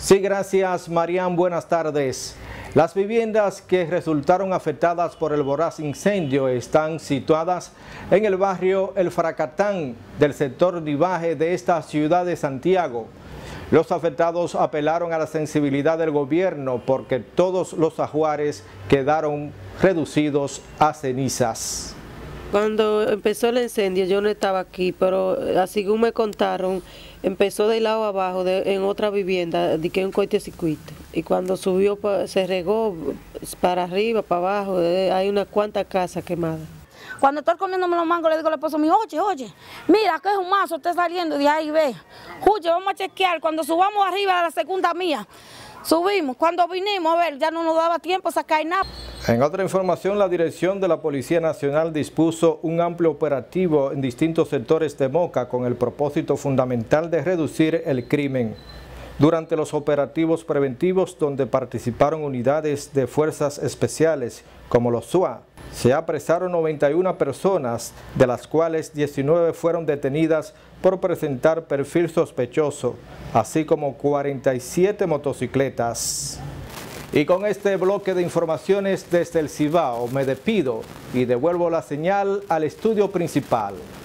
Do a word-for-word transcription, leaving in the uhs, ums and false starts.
Sí, gracias, Marian. Buenas tardes. Las viviendas que resultaron afectadas por el voraz incendio están situadas en el barrio El Fracatán del sector Nivaje de esta ciudad de Santiago. Los afectados apelaron a la sensibilidad del gobierno porque todos los ajuares quedaron reducidos a cenizas. Cuando empezó el incendio yo no estaba aquí, pero así como me contaron, empezó del lado abajo de, en otra vivienda, de que hay un cortocircuito. Y cuando subió se regó para arriba, para abajo, hay unas cuantas casas quemadas. Cuando estoy comiéndome los mangos le digo al esposo mío, oye, oye, mira que es un mazo, está saliendo de ahí, ve. Oye, vamos a chequear, cuando subamos arriba a la segunda mía, subimos, cuando vinimos a ver, ya no nos daba tiempo a sacar nada. En otra información, la dirección de la Policía Nacional dispuso un amplio operativo en distintos sectores de Moca con el propósito fundamental de reducir el crimen. Durante los operativos preventivos donde participaron unidades de fuerzas especiales como los S U A, se apresaron noventa y una personas, de las cuales diecinueve fueron detenidas por presentar perfil sospechoso, así como cuarenta y siete motocicletas. Y con este bloque de informaciones desde el Cibao me despido y devuelvo la señal al estudio principal.